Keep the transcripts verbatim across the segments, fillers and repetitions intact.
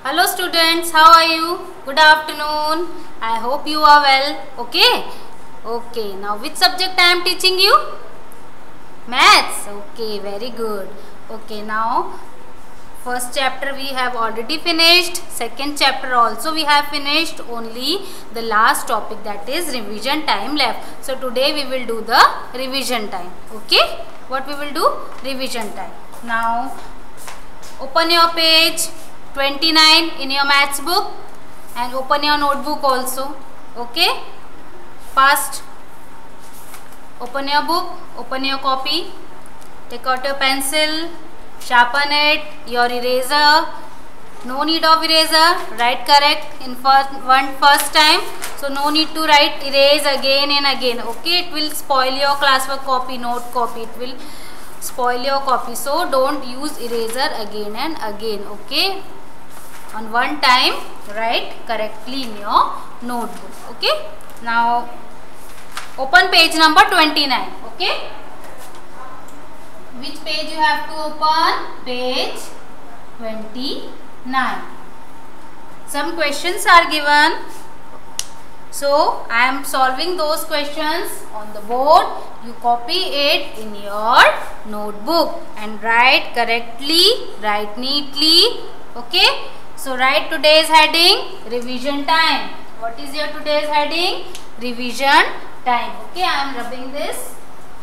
Hello students, how are you? Good afternoon. I hope you are well. Okay? Okay, now which subject I am teaching you? Maths. Okay, very good. Okay, now first chapter we have already finished. Second chapter also we have finished. Only the last topic, that is revision time, left. So today we will do the revision time. Okay? What we will do? Revision time. Now open your page twenty-nine in your maths book and open your notebook also. Okay? Fast. Open your book, open your copy, take out your pencil, sharpen it, your eraser. No need of eraser, write correct in first, one first time. So no need to write erase again and again. Okay? It will spoil your classwork copy, note copy. It will spoil your copy. So don't use eraser again and again. Okay? On one time, write correctly in your notebook. Okay? Now open page number twenty-nine. Okay? Which page you have to open? Page twenty-nine. Some questions are given. So I am solving those questions on the board. You copy it in your notebook and write correctly, write neatly. Okay? So write today's heading, revision time. What is your today's heading? Revision time. Okay, I am rubbing this.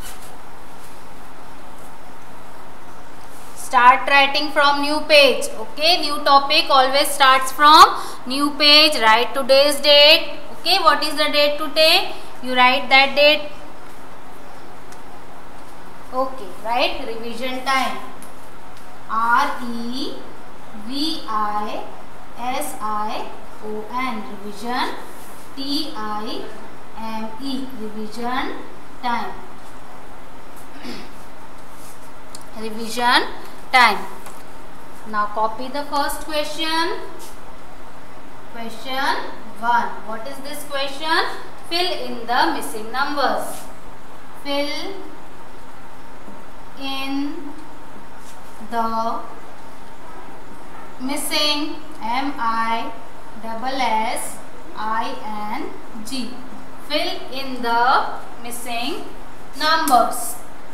Start writing from new page. Okay, new topic always starts from new page. Write today's date. Okay, what is the date today? You write that date. Okay, write revision time. R E V I S I O N, revision. T I M E, revision time. Revision time. Now copy the first question. Question one. What is this question? Fill in the missing numbers. Fill in the missing, M I double S I N G. Fill in the missing numbers.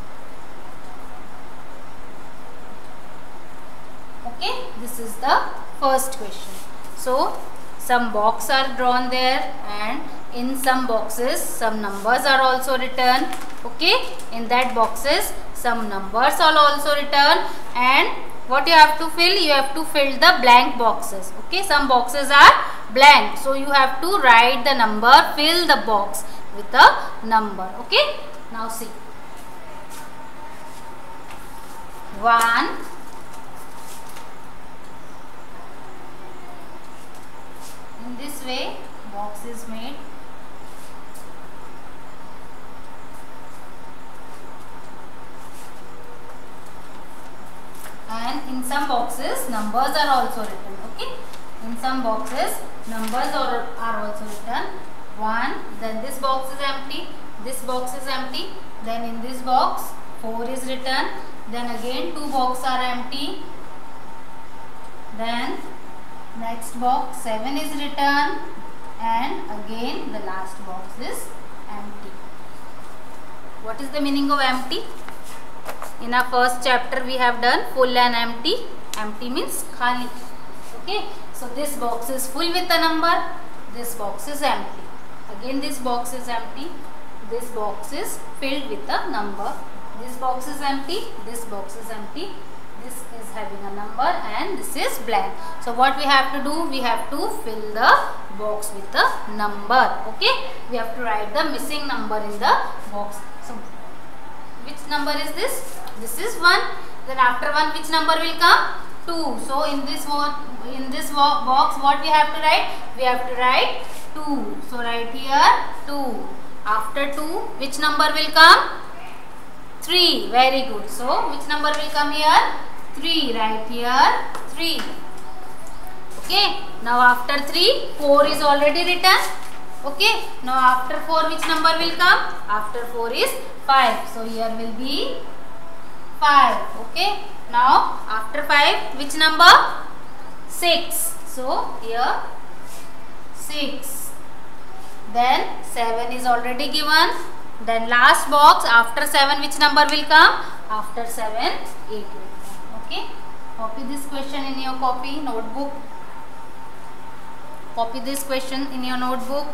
Okay, this is the first question. So some boxes are drawn there, and in some boxes some numbers are also written. Okay, in that boxes some numbers are also written, and what you have to fill? You have to fill the blank boxes. Okay, some boxes are blank, so you have to write the number, fill the box with a number. Okay, now see. One, in this way box is made. And in some boxes numbers are also written. Okay, in some boxes numbers are, are also written. One, then this box is empty, this box is empty, then in this box four is written, then again two boxes are empty, then next box seven is written, and again the last box is empty. What is the meaning of empty? In our first chapter we have done full and empty. Empty means khali. Okay, so this box is full with a number, this box is empty. Again this box is empty, this box is filled with a number. This box is empty, this box is empty, this is having a number, and this is blank. So what we have to do? We have to fill the box with a number. Okay, we have to write the missing number in the box. So which number is this? This is one. Then after one, which number will come? two. So in this in this box, what we have to write? We have to write two. So write here two. After two, which number will come? three. Very good. So which number will come here? three. Write here three. Okay. Now after three, four is already written. Okay. Now after four, which number will come? After four is five. So here will be five. Okay. Now after five, which number? six. So here six. Then seven is already given. Then last box after seven, which number will come? After seven, eight will come. Okay. Copy this question in your copy notebook. Copy this question in your notebook.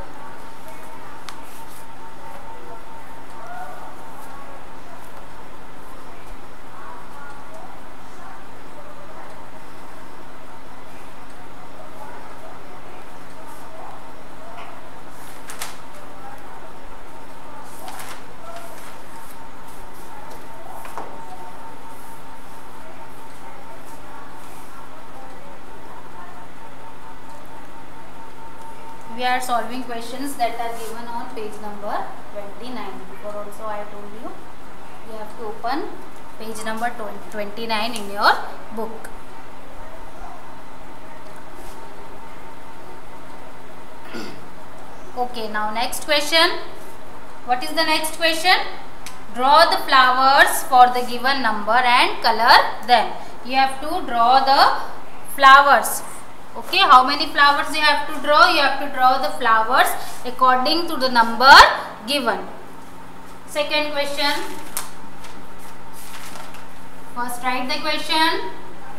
We are solving questions that are given on page number twenty-nine. Before also I told you, you have to open page number twenty-nine in your book. Okay, now next question. What is the next question? Draw the flowers for the given number and color them. You have to draw the flowers. Okay, how many flowers you have to draw? You have to draw the flowers according to the number given. Second question. First write the question.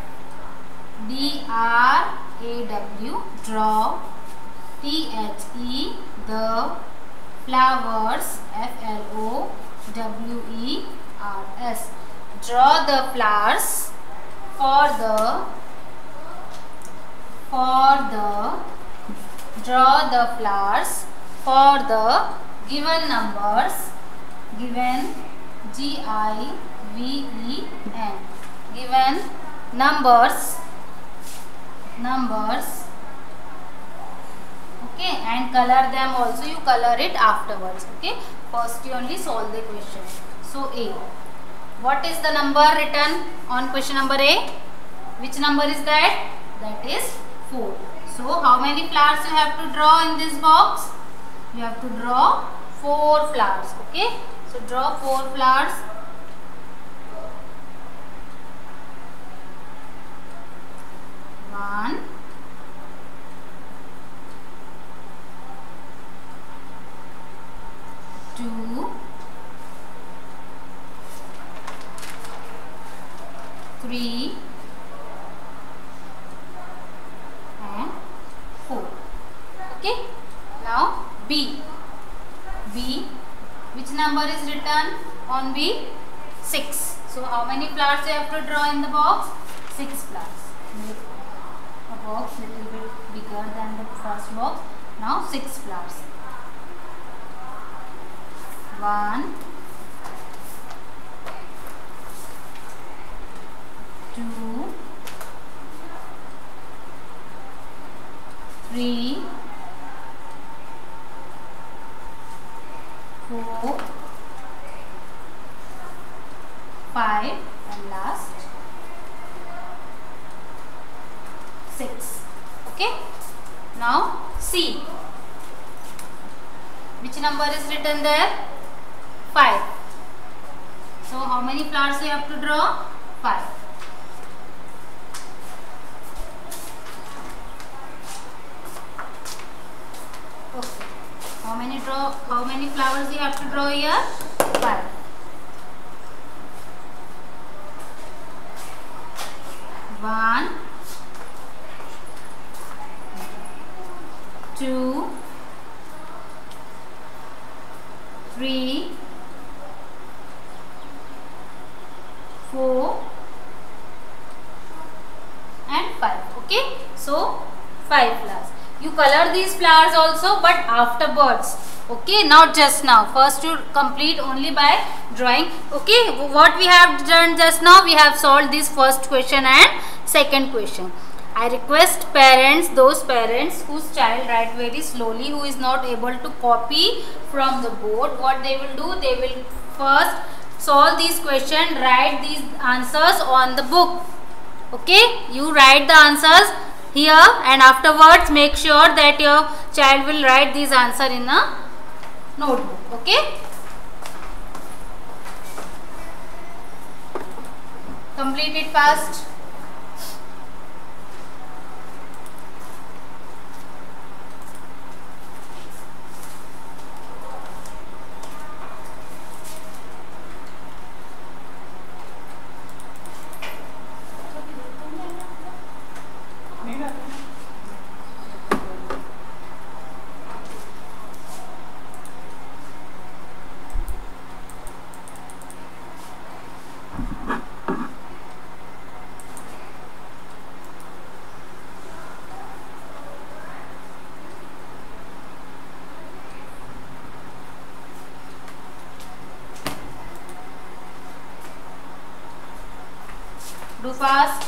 D R A W, draw. T H E, the flowers. F L O W E R S, draw the flowers for the for the draw the flowers for the given numbers, given G I V E N, given numbers numbers okay, and color them also. You color it afterwards. Okay, first you only solve the question. So A, what is the number written on question number A? Which number is that? That is four. So how many flowers you have to draw in this box? You have to draw four flowers. Okay, so draw four flowers. One, two, three, and four. Okay, now B. B, which number is written on B? six. So how many flowers you have to draw in the box? six flowers. Make a box little bit bigger than the first box. Now six flowers. One, two, three, four, five, and last six. Okay. Now C. Which number is written there? five. So how many flowers you have to draw? five. Okay. How many draw? How many flowers you have to draw here? five. One, two, three, four, and five. Okay, so five flowers. You color these flowers also, but afterwards. Okay, not just now. First you complete only by drawing. Okay, what we have done just now, we have solved this first question and second question. I request parents, those parents whose child write very slowly, who is not able to copy from the board, what they will do, they will first solve these questions, write these answers on the book. Okay, you write the answers here and afterwards make sure that your child will write these answers in a notebook. Okay, complete it fast. fast.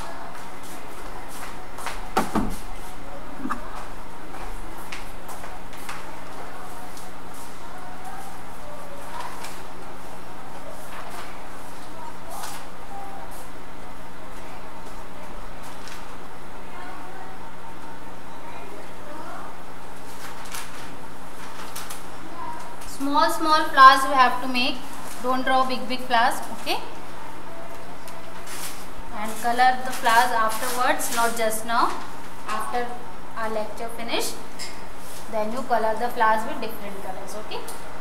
Small small flowers we have to make. Don't draw big big flowers, okay? And color the flowers afterwards, not just now. After our lecture finish, then you color the flowers with different colors, okay?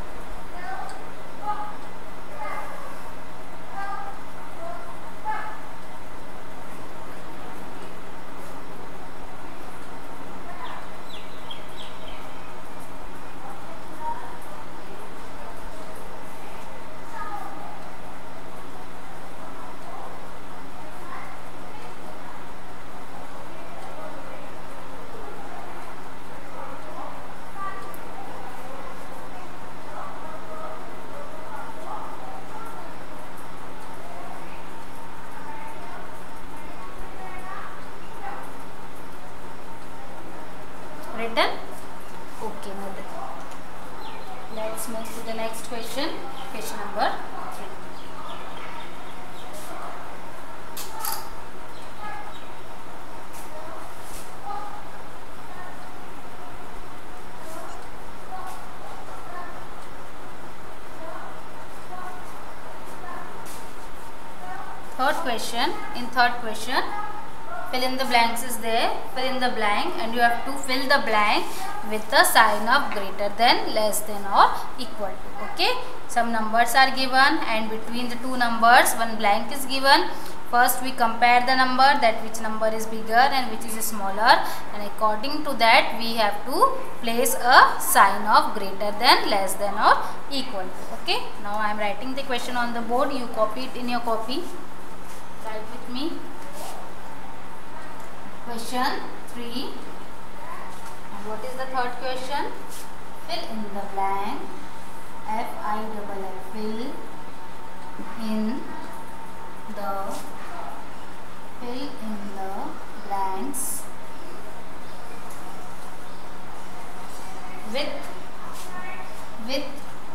Written? Okay, noted. Let's move to the next question. Question number three. Third question. In third question, fill in the blanks is there. Fill in the blank, and you have to fill the blank with the sign of greater than, less than, or equal to. Okay. Some numbers are given, and between the two numbers one blank is given. First we compare the number, that which number is bigger and which is smaller, and according to that we have to place a sign of greater than, less than, or equal to. Okay. Now I am writing the question on the board. You copy it in your copy. Write with me. Question three. And what is the third question? Fill in the blank. F I double L. Fill in the fill in the blanks with with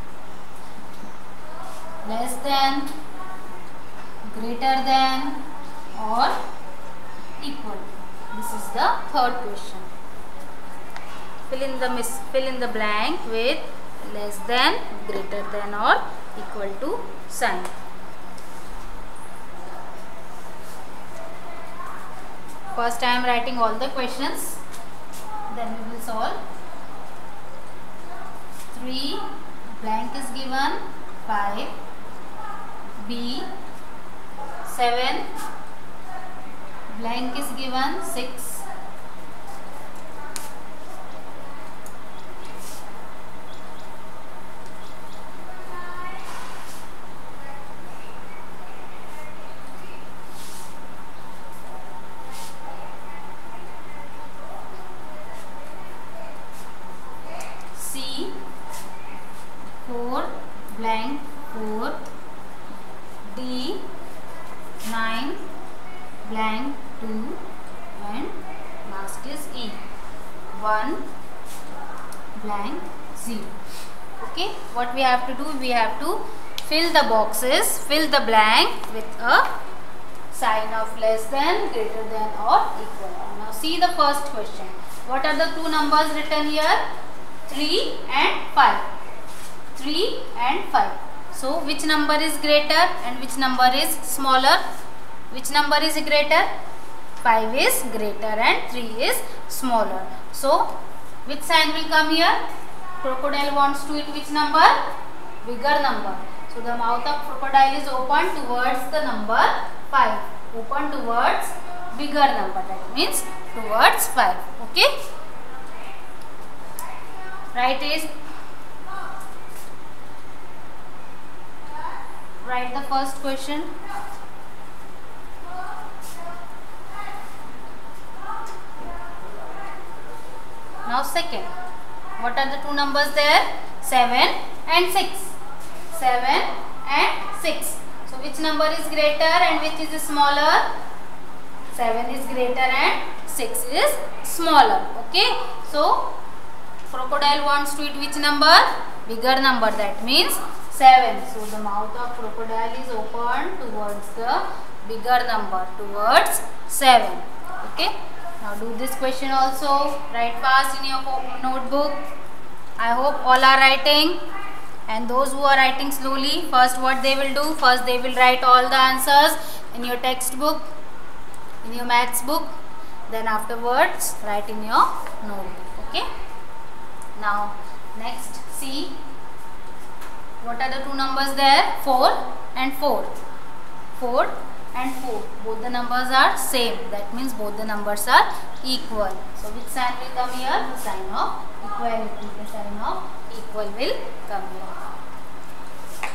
less than, greater than, or equal. This is the third question. Fill in the miss fill in the blank with less than, greater than, or equal to sign. First I am writing all the questions, then we will solve. three, blank is given, five, B, seven, blank is given, six, C, four, blank, four, D, nine, blank, two, and last is E, one, blank, zero. Okay, what we have to do? We have to fill the boxes, fill the blank with a sign of less than, greater than, or equal. Now see the first question. What are the two numbers written here? three and five. three and five. So which number is greater and which number is smaller? Which number is greater? five is greater and three is smaller. So which sign will come here? Crocodile wants to eat which number? Bigger number. So the mouth of crocodile is open towards the number five. Open towards bigger number. That means towards five. Okay. Right is write the first question. Now second. What are the two numbers there? seven and six. seven and six. So which number is greater and which is smaller? seven is greater and six is smaller. Okay, so crocodile wants to eat which number? Bigger number, that means seven. So the mouth of crocodile is open towards the bigger number, towards seven. Okay, now do this question also. Write fast in your notebook. I hope all are writing, and those who are writing slowly, first what they will do? First they will write all the answers in your textbook, in your maths book, then afterwards write in your notebook. Okay, now next see what are the two numbers there? four and four. four and four, both the numbers are same, that means both the numbers are equal. So which sign will come here? The sign of equality. The sign of equal will come here.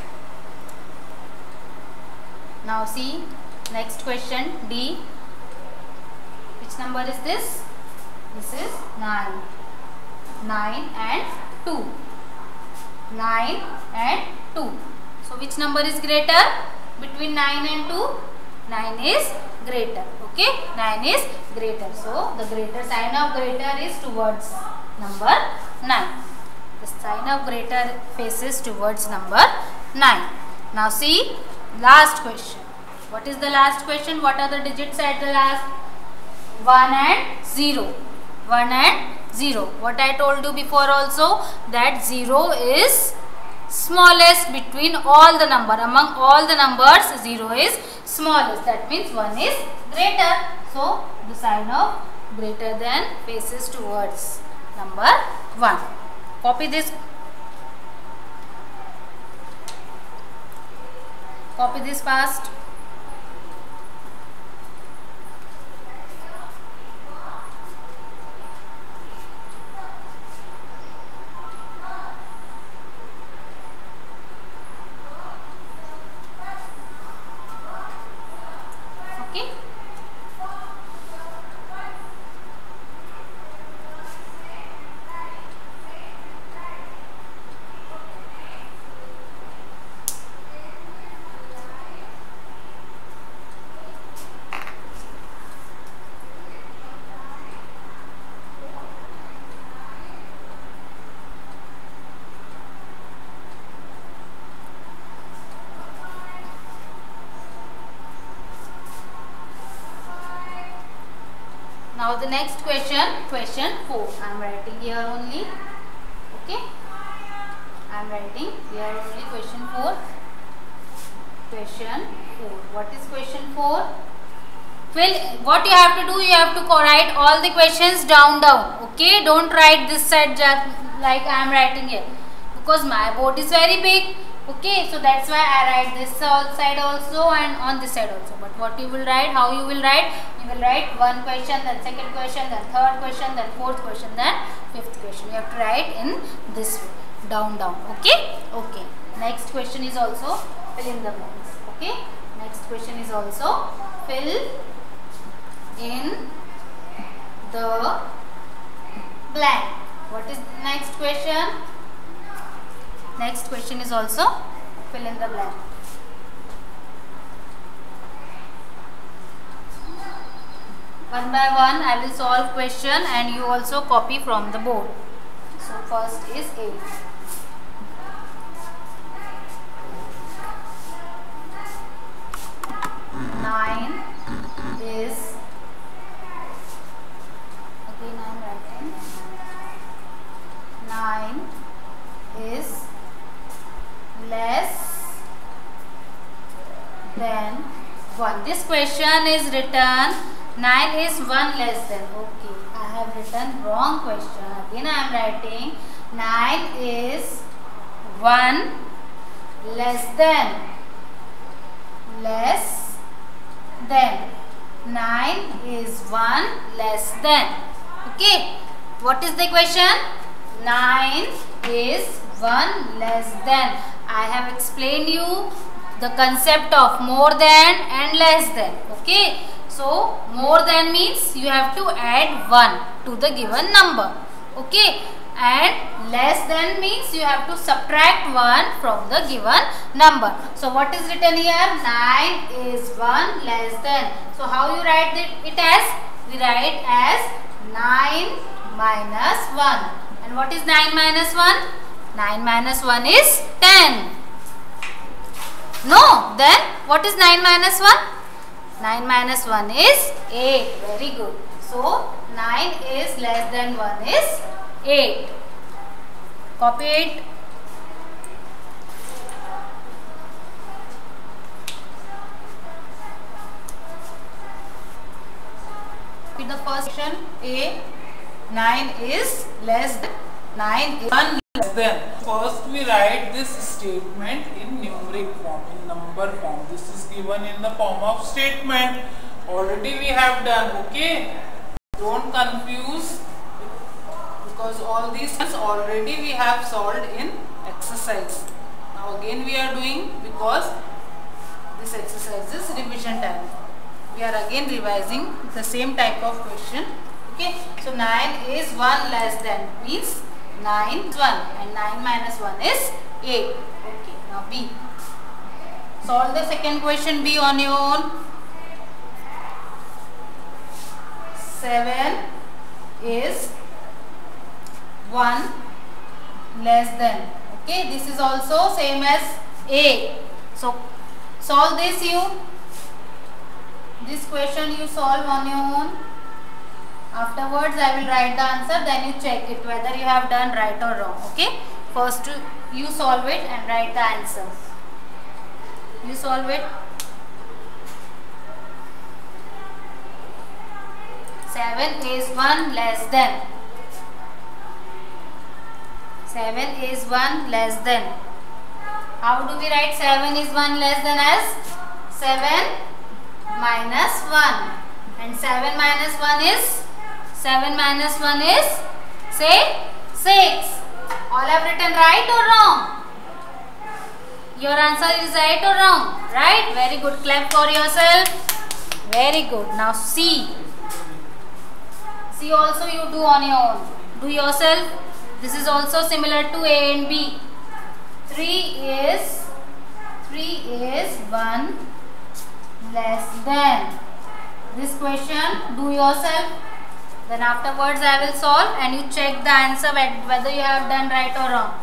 Now see next question, D. Which number is this? This is nine. nine and two. nine and two. So which number is greater between nine and two? nine is greater. Okay, nine is greater. So the greater sign of greater is towards number nine. The sign of greater faces towards number nine. Now see last question. What is the last question? What are the digits at the last? one and zero. one and zero. What I told you before also, that zero is smallest between all the number. Among all the numbers, zero is smallest. That means one is greater. So the sign of greater than faces towards number one. Copy this. Copy this fast. Now the next question, question four. I am writing here only. Okay. I am writing here only question four. Question four. What is question four? Well, what you have to do, you have to write all the questions down down. Okay. Don't write this side like I am writing here, because my board is very big. Okay, so that's why I write this side also and on this side also. But what you will write, how you will write? You will write one question, then second question, then third question, then fourth question, then fifth question. You have to write in this way, down down. Okay, okay. Next question is also fill in the blanks. Okay, next question is also fill in the blank. What is the next question? Next question is also fill in the blank. One by one I will solve question and you also copy from the board. So first is A. nine is, again I am writing, nine is less than one. This question is written nine is one less than. Okay, I have written wrong question. Again I am writing nine is one less than. Less than. nine is one less than. Okay, what is the question? nine is one less than. I have explained you the concept of more than and less than. Okay, so more than means you have to add one to the given number. Okay, and less than means you have to subtract one from the given number. So what is written here? nine is one less than. So how you write it as? We write as nine minus one. And what is nine minus one? nine minus one is ten. No, then what is nine minus one? nine minus one is eight. Very good. So nine is less than one is eight. Copy it. With the first question, A, nine is less than, nine is one less than. First we write this statement in numeric form, in number form. This is given in the form of statement. Already we have done, okay? Don't confuse, because all these things already we have solved in exercise. Now again we are doing, because this exercise is revision time. We are again revising the same type of question. Okay, so nine is one less than means nine is one and nine minus one is eight. Okay, now B. Solve the second question B on your own. seven is one less than. Okay, this is also same as A. So solve this you. This question you solve on your own. Afterwards I will write the answer, then you check it whether you have done right or wrong. Okay, first you solve it and write the answer. You solve it. seven is one less than. seven is one less than. How do we write seven is one less than? As seven minus one. And seven minus one is? seven minus one is? Say six. All have written right or wrong? Your answer is right or wrong? Right? Very good. Clap for yourself. Very good. Now C. C also you do on your own. Do yourself. This is also similar to A and B. three is three is one less than. This question do yourself. Then afterwards I will solve and you check the answer whether you have done right or wrong.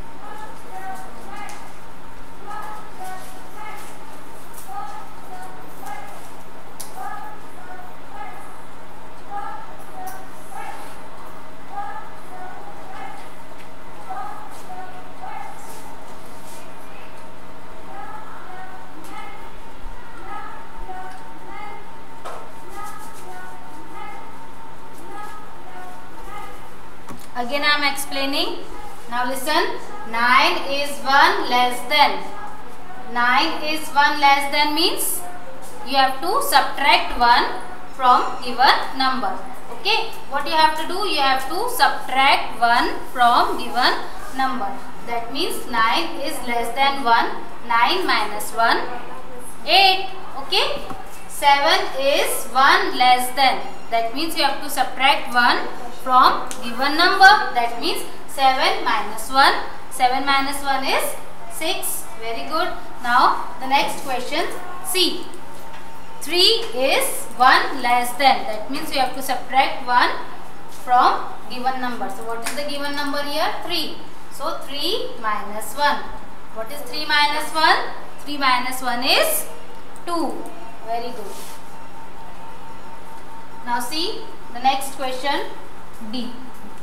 Again I am explaining. Now listen. nine is one less than. nine is one less than means you have to subtract one from given number. Okay. What you have to do? You have to subtract one from given number. That means nine is less than one. nine minus one, eight. Okay. seven is one less than. That means you have to subtract one from given number. That means seven minus one. seven minus one is six. Very good. Now the next question C. three is one less than. That means you have to subtract one from given number. So what is the given number here? three. So three minus one. What is three minus one? three minus one is two. Very good. Now see the next question D.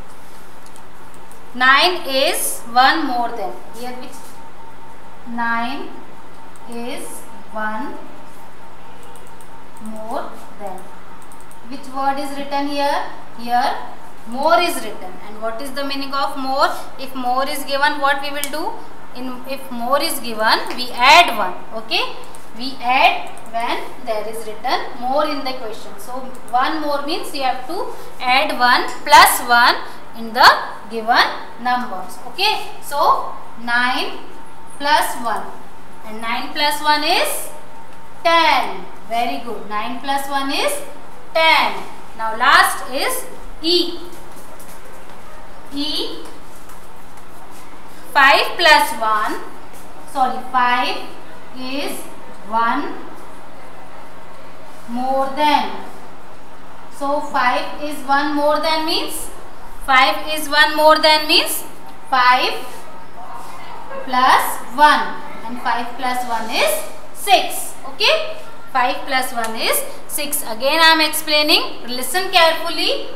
nine is one more than. Here which? nine is one more than. Which word is written here? Here more is written. And what is the meaning of more? If more is given, what we will do? In if more is given, we add one. Okay? We add when there is written more in the question. So one more means you have to add one plus one in the given numbers. Okay? So nine plus one. And nine plus one is ten. Very good. nine plus one is ten. Now last is E. E. five plus one, sorry, five is one more than. So five is one more than means, five is one more than means five plus one, and five plus one is six. Okay, five plus one is six. Again I am explaining, listen carefully.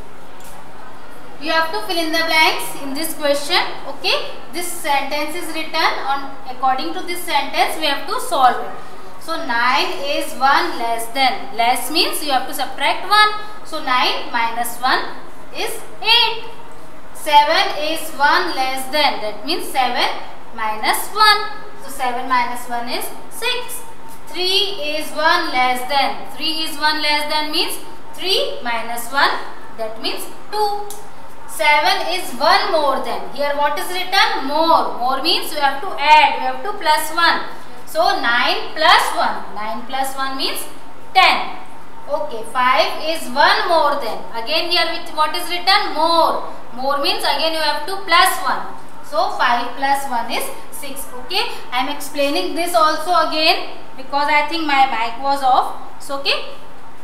You have to fill in the blanks in this question. Okay, this sentence is written on, according to this sentence we have to solve it. So nine is one less than, less means you have to subtract one. So nine minus one is eight. seven is one less than, that means seven minus one. So seven minus one is six. three is one less than, three is one less than means three minus one, that means two. seven is one more than, here what is written? More. More means you have to add, you have to plus one. So nine plus one, nine plus one means ten. Okay, five is one more than, again here with what is written? More. More means again you have to plus one. So five plus one is six. Okay, I am explaining this also again because I think my mic was off. So okay.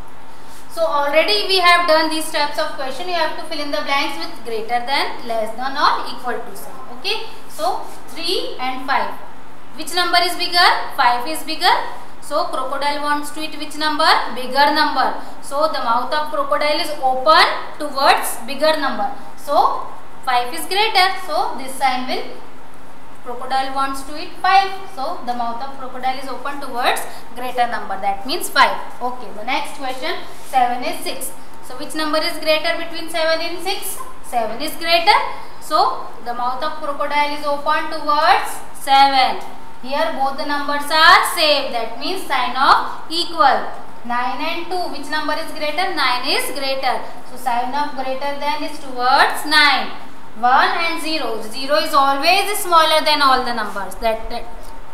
So already we have done these types of question. You have to fill in the blanks with greater than, less than or equal to sign. Okay. So three and five. Which number is bigger? five is bigger. So crocodile wants to eat which number? Bigger number. So the mouth of crocodile is open towards bigger number. So five is greater. So this sign will, crocodile wants to eat five. So the mouth of crocodile is open towards greater number. That means five. Okay. The next question, seven is six. So which number is greater between seven and six? seven is greater. So the mouth of crocodile is open towards seven. Here both the numbers are same. That means sign of equal. nine and two. Which number is greater? nine is greater. So sign of greater than is towards nine. one and zero. zero is always smaller than all the numbers. That, that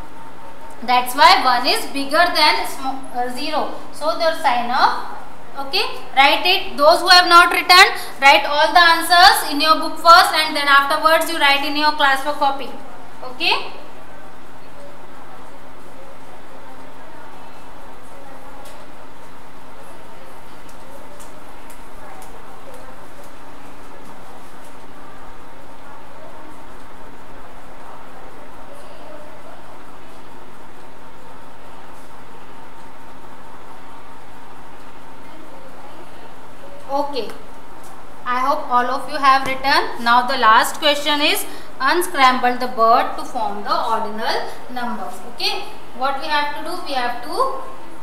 That's why one is bigger than uh, zero. So the sign of, okay, write it. Those who have not written, write all the answers in your book first and then afterwards you write in your class work copy. Okay. Okay, I hope all of you have written. Now the last question is unscramble the bird to form the ordinal numbers. Okay, what we have to do? We have to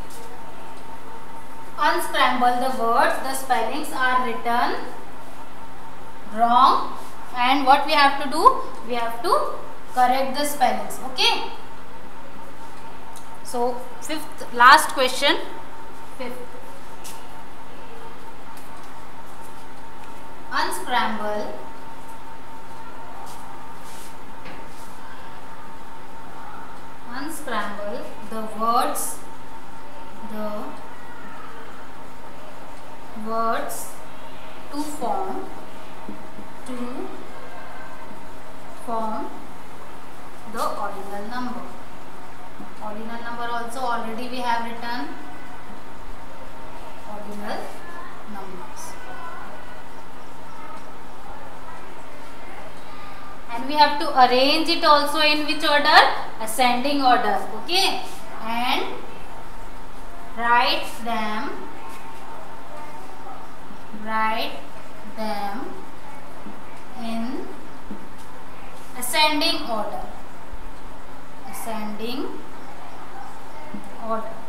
unscramble the words. The spellings are written wrong, and what we have to do? We have to correct the spellings. Okay. So fifth, last question. Fifth. Unscramble unscramble the words the words to form to form the ordinal number. Ordinal number also already we have written. Ordinal numbers. And we have to arrange it also in which order? Ascending order. Okay. And write them, write them in ascending order. Ascending order.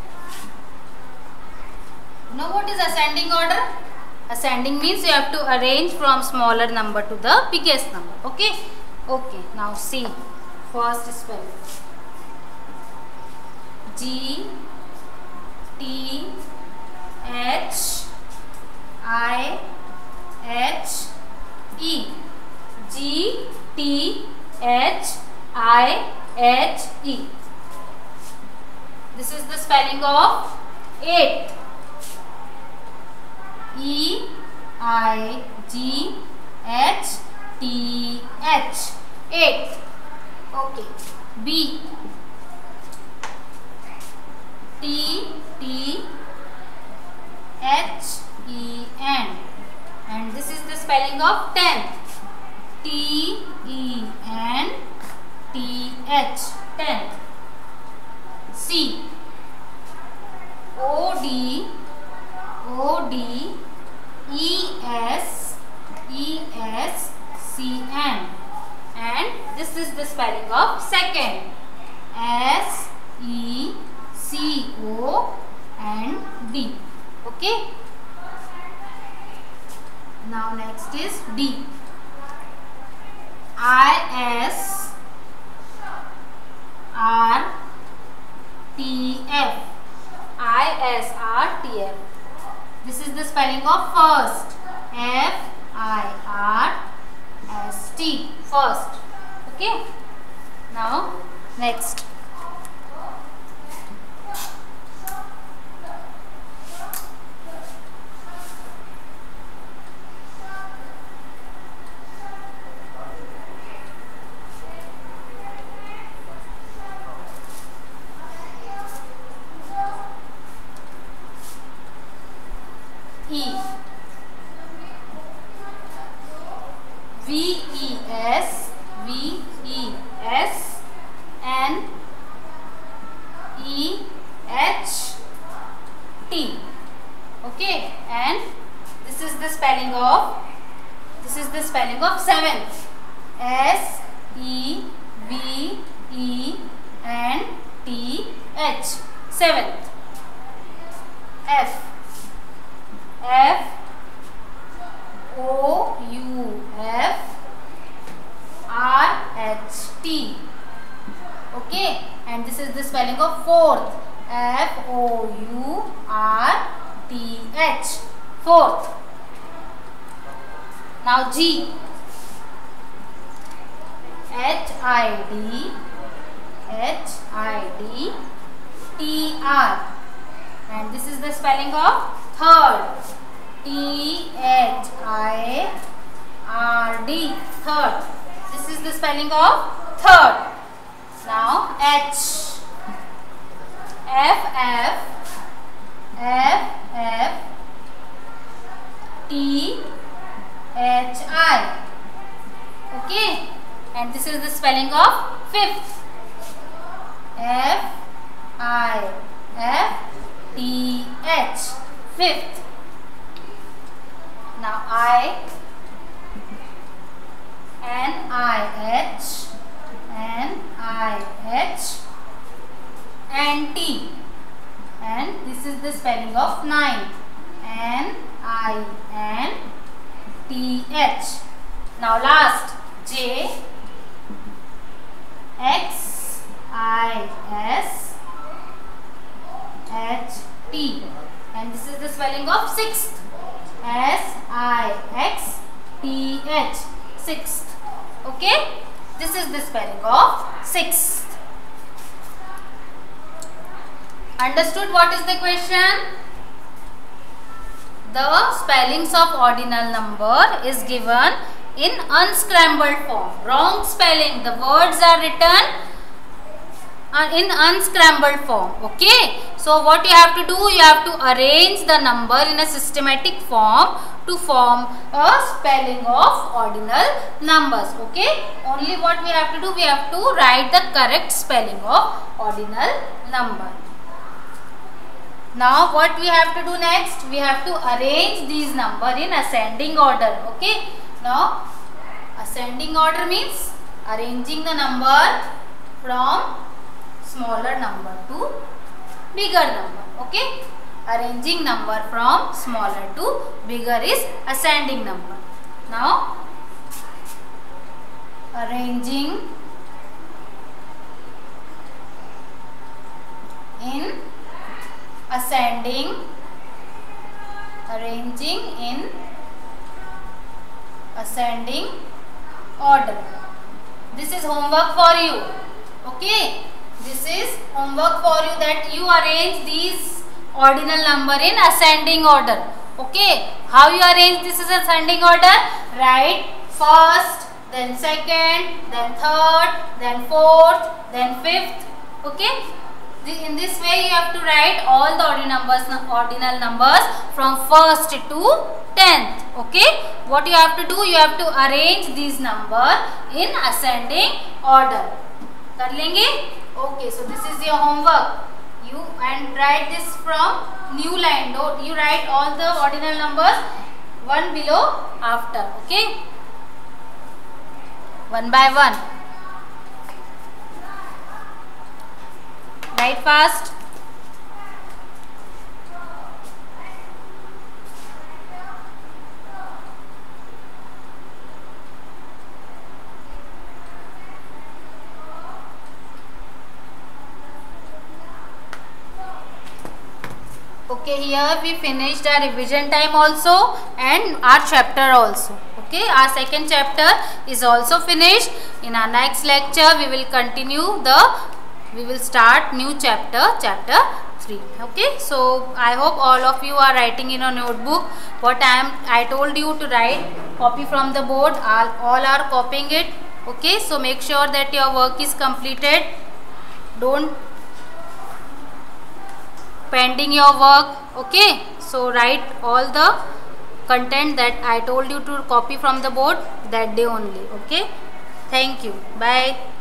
You know what is ascending order? Ascending means you have to arrange from smaller number to the biggest number. Okay. Okay. Now see. First spelling. G T H I H E. G T H I H E. This is the spelling of eight. E I G H T H, eighth. Okay. B, T T H E N, and this is the spelling of tenth. T E N T H, tenth. C, O D O D E S E S C N, and this is the spelling of second. S E C O and D. Okay. Now next is D. I S R T F. I S R T F. This is the spelling of first. F I R S T. First. Okay. Now next. E, V E S, V E S, N E H T. Okay, and this is the spelling of this is the spelling of seventh. S E V E N T H, seventh. F, F O U F R H T. Okay, and this is the spelling of fourth. F O U R T H, fourth. Now G. H I D H I D T R, and this is the spelling of third. T H I R D, third. This is the spelling of third. Now H, F F F F T H I. Okay, and this is the spelling of fifth. F I F T H, fifth. Now I, N I H, N I H, and T, and this is the spelling of nine. N I N T H. Now last, J, X I S H T, and this is the spelling of sixth. S I X T H, sixth. Okay, this is the spelling of sixth. Understood what is the question? The spellings of ordinal number is given in unscrambled form. Wrong spelling. The words are written in unscrambled form. Okay, so what you have to do, you have to arrange the number in a systematic form to form a spelling of ordinal numbers. Okay, only what we have to do, we have to write the correct spelling of ordinal number. Now what we have to do next, we have to arrange these numbers in ascending order. Okay, now ascending order means arranging the number from smaller number to bigger number. Okay, arranging number from smaller to bigger is ascending number. Now arranging in ascending, arranging in ascending order. This is homework for you. Okay, this is homework for you, that you arrange these ordinal number in ascending order. Okay, how you arrange this is ascending order? Write first, then second, then third, then fourth, then fifth. Okay. In this way you have to write all the ordinal numbers, ordinal numbers from first to tenth. Okay. What you have to do, you have to arrange these numbers in ascending order. Kar lenge? Okay. So this is your homework. You and write this from new line. Don't you write all the ordinal numbers one below after. Okay. One by one. Write fast. Okay, here we finished our revision time also and our chapter also. Okay, our second chapter is also finished. In our next lecture we will continue the we will start new chapter, chapter three. Okay, so I hope all of you are writing in a notebook what I am I told you to write. Copy from the board. All, all are copying it. Okay, so make sure that your work is completed. Don't pending your work. Okay, so write all the content that I told you to copy from the board that day only. Okay, thank you. Bye.